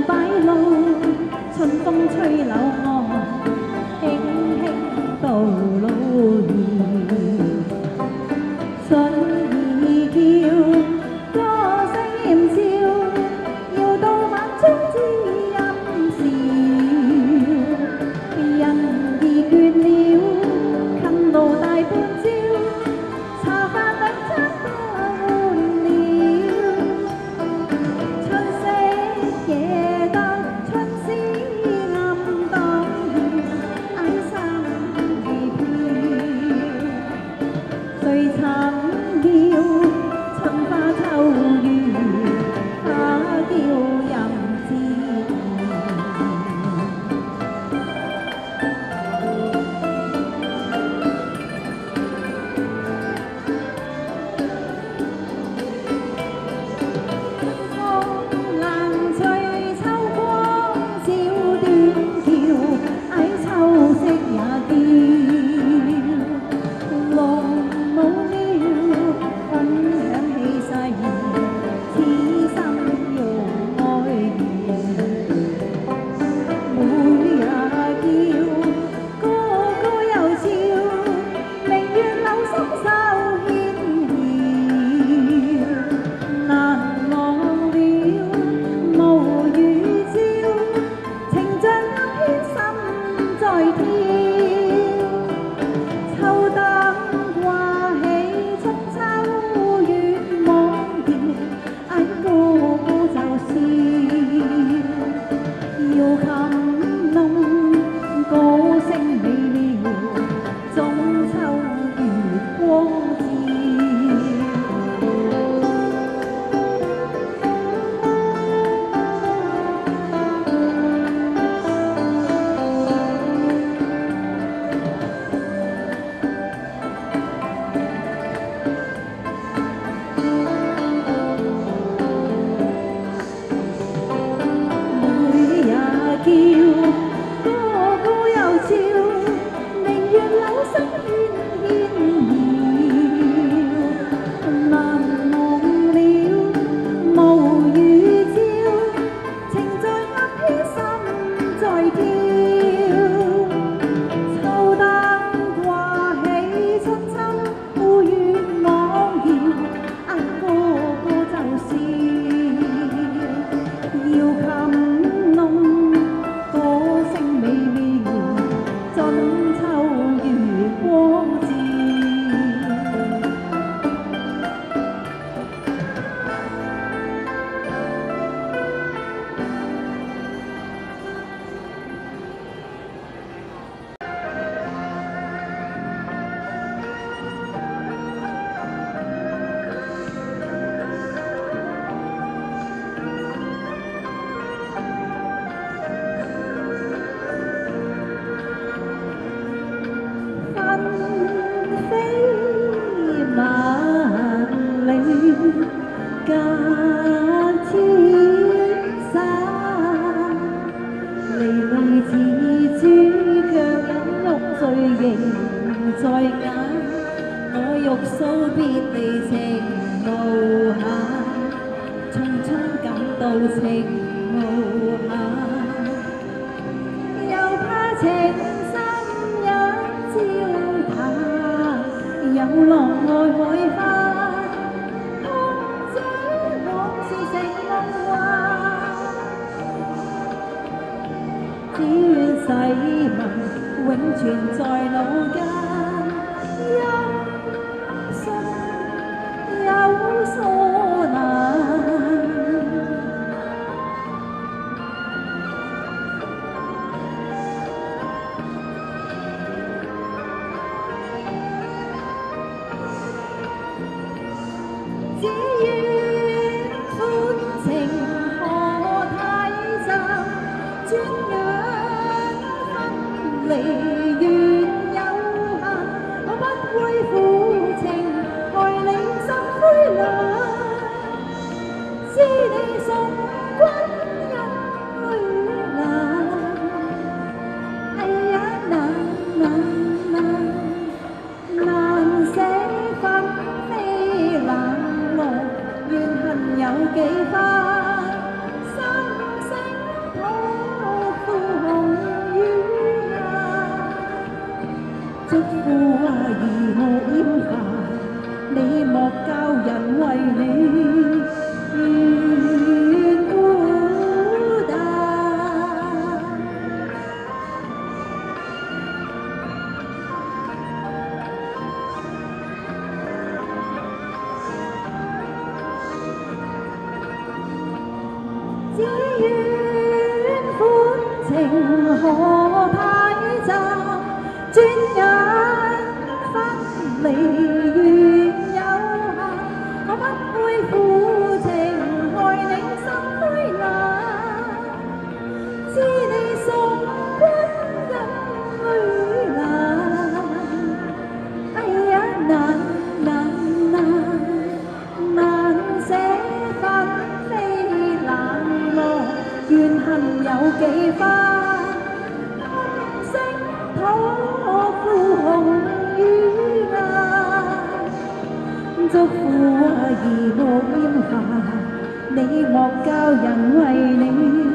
摆路，春風吹柳岸，輕輕道路沿。信兒叫，歌聲笑，搖到晚鐘知音笑。人兒倦了，近路大半朝，茶飯兩餐不換了。春色夜燈，春思暗當搖，矮衫兒飄。誰曾料春花秋月，花嬌任自風冷吹秋光照斷橋，矮秋色也嬌。龍舞了，分享氣勢，此生欲愛緣。妹也叫，哥哥又笑，明月柳深手牽繞。難忘了，無預兆，情像暗牽心在跳。秋燈掛起春秋月望遙，矮哥哥就笑。搖琴弄歌聲美妙，中秋月光照。妹也叫，哥哥又笑，明月柳深牽繞。難忘了，無預兆，情在暗牽心在跳。秋燈掛起春秋月望遙，矮哥哥就笑。搖琴弄歌聲美妙，中秋月光照。分飛萬里，隔千山。離離自主，卻飲玉醉仍在眼。我欲訴別離情無限，匆匆感到情無限。又怕情深一朝淡，有浪愛海翻，空這往事成夢幻。只願誓盟永存在腦間，一生有所難。只願歡情何太暫，轉眼分離緣有限。我不會負情，害你心灰冷。知你送君因淚難，哎呀難難難難捨分飛冷落，怨恨有幾番，心聲情何太窄，轉眼分離緣有限，我不會負情害你心灰冷，知你送君更淚難。哎呀，難捨分飛冷落，怨恨有幾番，今生討負紅與顏。祝福兒樂煙霞，你莫教人為你。